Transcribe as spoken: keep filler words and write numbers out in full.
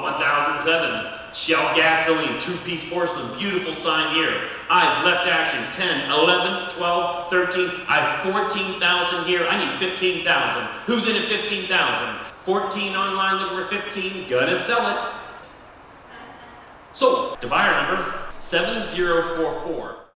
one thousand seven. Shell Gasoline, two-piece porcelain, beautiful sign here. I've left action, ten, eleven, twelve, thirteen. I've fourteen thousand here. I need fifteen thousand. Who's in at fifteen thousand? fourteen online, looking for fifteen. Gonna sell it. Sold. To buyer number seven zero four four.